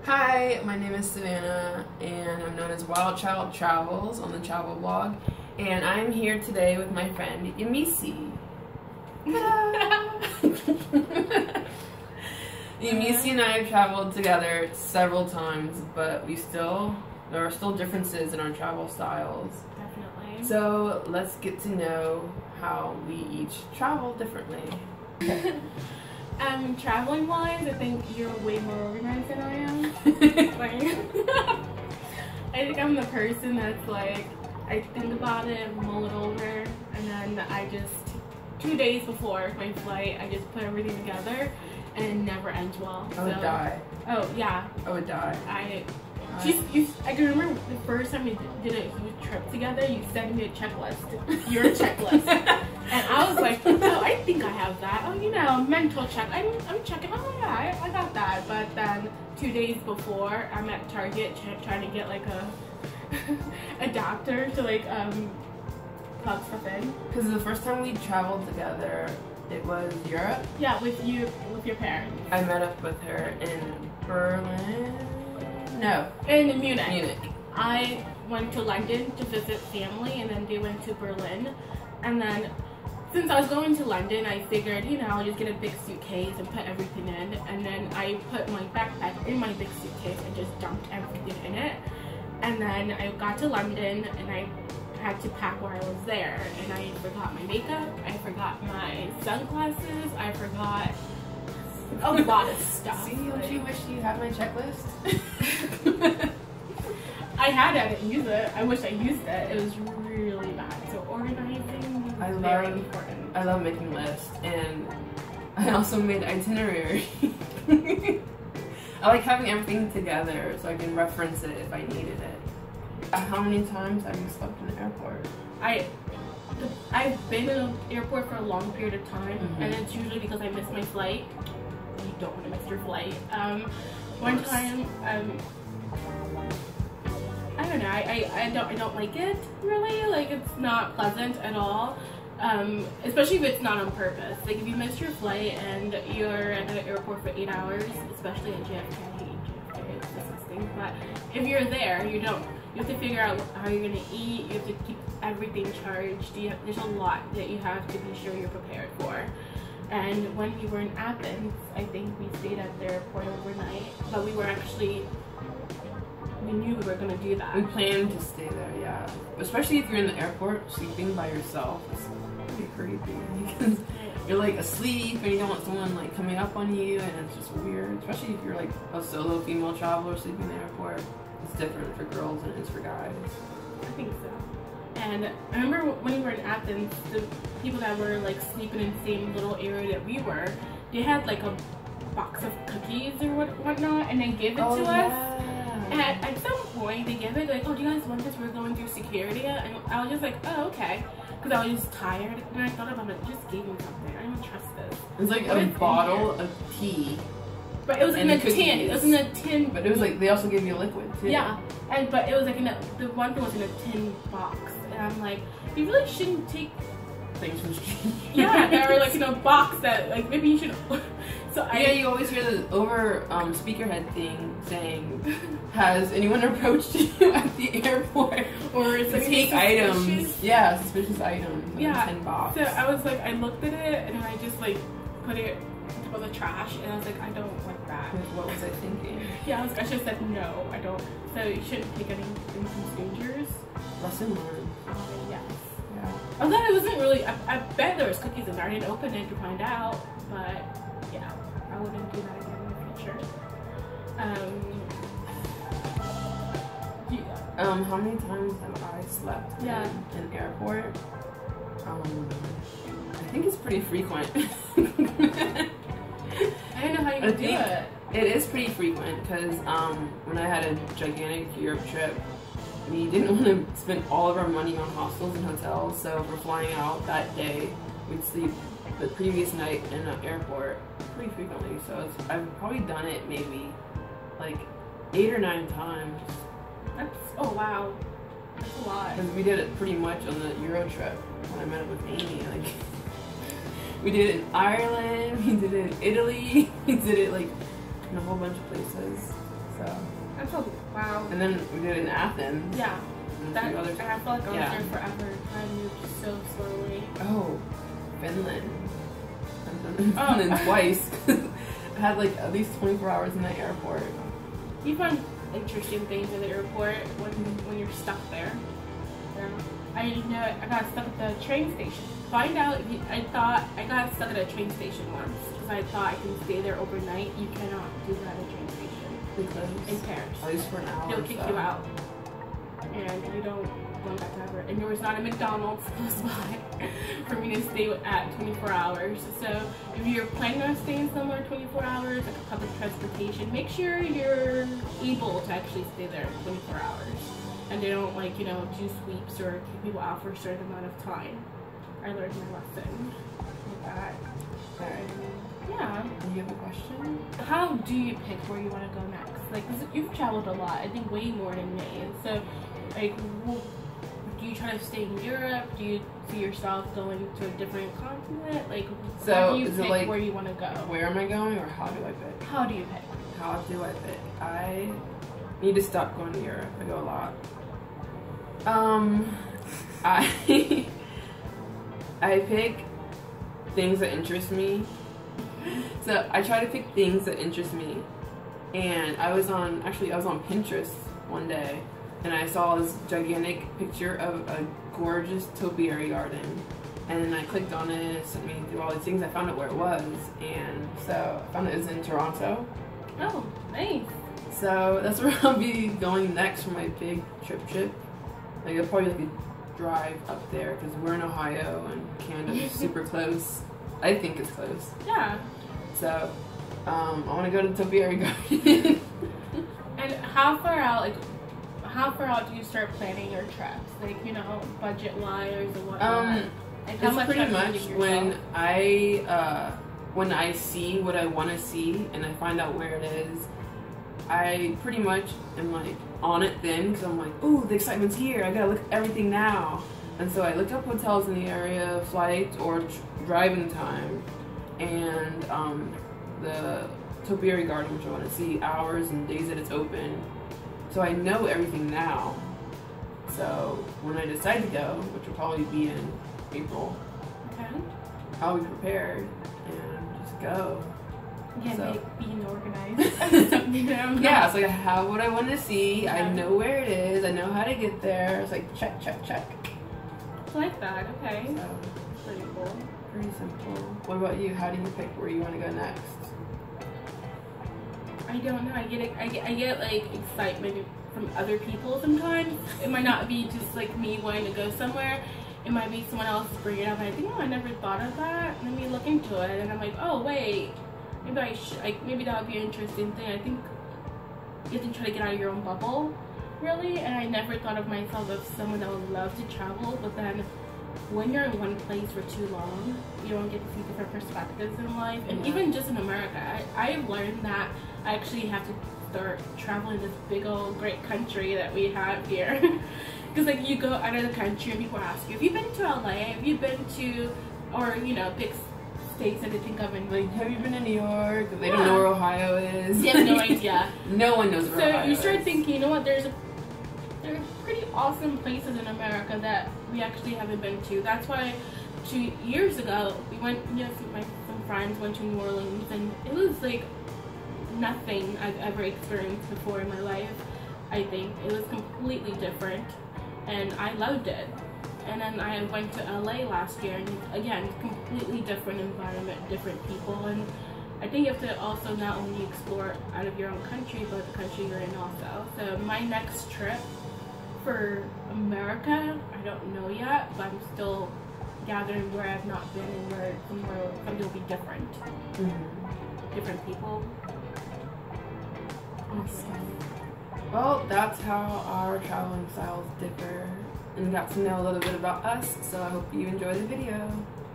Hi, my name is Savannah, and I'm known as Wild Child Travels on the travel blog, and I'm here today with my friend Yemisi. Yemisi and I have traveled together several times, but there are still differences in our travel styles. Definitely. So let's get to know how we each travel differently. Traveling wise, I think you're way more organized than I am. I think I'm the person that's like, I think about it, mull it over, and then I just, 2 days before my flight, I just put everything together, and it never ends well. I would die. Oh, yeah. I would die. I can remember the first time we did a huge trip together, you sent me a checklist, your checklist. And I was like, oh, I think I have that. Oh, you know, mental check. I'm checking, oh yeah, I got that. But then 2 days before, I'm at Target trying to get like a adapter to like plug stuff in. Because the first time we traveled together, it was Europe. Yeah, with your parents. I met up with her in Berlin. No. In Munich. Munich. I went to London to visit family, and then they went to Berlin. And then, since I was going to London, I figured, you know, I'll just get a big suitcase and put everything in. And then I put my backpack in my big suitcase and just dumped everything in it. And then I got to London, and I had to pack while I was there. And I forgot my makeup, I forgot my sunglasses, I forgot a lot of stuff. See, don't you wish you had my checklist? I had it, I didn't use it. I wish I used it. It was really bad. So organizing is very important. I love making lists, and I also made itinerary. I like having everything together so I can reference it if I needed it. How many times have you slept in the airport? I've been in an airport for a long period of time, and it's usually because I missed my flight. You don't want to miss your flight. One time, I don't know. I don't like it really. Like, it's not pleasant at all. Especially if it's not on purpose. Like, if you miss your flight and you're at the airport for 8 hours, especially at JFK, it's disgusting. But if you're there, you have to figure out how you're gonna eat. You have to keep everything charged. There's a lot that you have to be sure you're prepared for. And when we were in Athens, I think we stayed at the airport overnight, but we knew we were gonna do that. We planned to stay there, yeah. Especially if you're in the airport sleeping by yourself. It's pretty creepy because you're like asleep and you don't want someone like coming up on you, and it's just weird. Especially if you're like a solo female traveler sleeping in the airport. It's different for girls than it is for guys. I think so. And I remember when we were in Athens, the people that were like sleeping in the same little area that we were, they had like a box of cookies or whatnot, and they gave it to us. And at some point, they gave it like, oh, do you guys want this? We're going through security. And I was just like, oh, okay. Because I was just tired. And I thought about it, just gave me something. I don't trust this. It's like a bottle of tea. But it was in a tin. It was in a tin. But it was like, they also gave you a liquid too. Yeah. But it was like the one thing was in a tin box. And I'm like, you really shouldn't take things from strangers. Yeah, that were like in a box that like maybe you should. Yeah, you always hear the over speakerhead thing saying, "Has anyone approached you at the airport?" Or it's like take items. Yeah, suspicious items. Yeah. In a tin box. So I was like, I looked at it and I just like put it into the trash, and I was like, I don't want that. What was I thinking? Yeah, I should have said no. I don't. So you shouldn't take anything from strangers. Lesson learned. Yes. Yeah. Although it wasn't really. I bet there was cookies in there. I didn't open it to find out, but yeah, I wouldn't do that again in the future. How many times have I slept in an airport? I think it's pretty frequent. I don't know how you would do it. It is pretty frequent because when I had a gigantic Europe trip, we didn't want to spend all of our money on hostels and hotels, so if we're flying out that day, we'd sleep the previous night in an airport pretty frequently. So I've probably done it maybe like 8 or 9 times. Oh wow, that's a lot. Because we did it pretty much on the Euro trip when I met up with Amy. Like, we did it in Ireland, we did it in Italy, we did it like in a whole bunch of places. So. That's a wow. And then we did it in Athens. Yeah. And a few other I feel like I was yeah. there forever. Time moved so slowly. Oh, Finland. I've been in Finland twice. I had like at least 24 hours in the airport. You find interesting things in the airport when you're stuck there. Yeah. I know I got stuck at the train station. Find out. I thought I got stuck at a train station once because I thought I can stay there overnight. You cannot do that at a train station. Because in Paris. At least for an hour. They'll kick you out, and you don't go back ever. And there was not a McDonald's close by for me to stay at 24 hours. So if you're planning on staying somewhere 24 hours, like a public transportation, make sure you're able to actually stay there 24 hours. And they don't like, you know, do sweeps or kick people out for a certain amount of time. I learned my lesson with that. Yeah. Do you have a question? How do you pick where you want to go next? Like, 'cause you've traveled a lot, I think way more than me. So, like, do you try to stay in Europe? Do you see yourself going to a different continent? Like, so how do you is pick it like, where you want to go? Where am I going, or how do I pick? How do you pick? How do I pick? I need to stop going to Europe. I go a lot. I pick things that interest me. So I try to pick things that interest me. And I was on Pinterest one day, and I saw this gigantic picture of a gorgeous topiary garden. And then I clicked on it, it sent me through all these things. I found out where it was, and so I found it was in Toronto. Oh, nice. So that's where I'll be going next for my big trip. Like, I'll probably like drive up there because we're in Ohio and Canada's super close. I think it's close. Yeah. So I want to go to the topiary garden. And how far out do you start planning your trips? Like, you know, budget-wise or whatnot? Like, how it's much pretty much yourself? when I see what I want to see and I find out where it is, I pretty much am like on it then, because I'm like, ooh, the excitement's here, I gotta look at everything now. And so I looked up hotels in the area, flights or driving time, and the topiary garden, which I want to see, hours and days that it's open. So I know everything now. So when I decide to go, which will probably be in April, Okay. I'll be prepared and just go. Yeah, So. being organized. Yeah, it's like I have what I want to see. Yeah. I know where it is. I know how to get there. It's like check. I like that. Okay. So Pretty cool. pretty simple. What about you? How do you pick where you want to go next? I don't know. I get like excitement from other people sometimes. It might not be just like me wanting to go somewhere. It might be someone else bringing it up, and I think, oh, I never thought of that. Let me look into it, and I'm like, oh wait, maybe I should. Like, maybe that would be an interesting thing. I think you have to try to get out of your own bubble, really. And I never thought of myself as someone that would love to travel, but then when you're in one place for too long, you don't get to see different perspectives in life. And even just in America, I've learned that I actually have to start traveling this big old great country that we have here. Because like you go out of the country and people ask you, have you been to LA? Have you been to, or you know, big states that they think of, and Like, have you been to New York? They don't know where Ohio is. They have no idea. No one knows where Ohio So you start is. thinking, you know what, there are pretty awesome places in America that we actually haven't been to. That's why 2 years ago we went, you know, some friends went to New Orleans, and it was like nothing I've ever experienced before in my life. I think it was completely different, and I loved it. And then I went to LA last year, and again, completely different environment, different people, and I think you have to also not only explore out of your own country, but the country you're in also. So my next trip for America, I don't know yet, but I'm still gathering where I've not been and where something will be different. Different people. Awesome. Well, that's how our traveling styles differ, and got to know a little bit about us, so I hope you enjoy the video.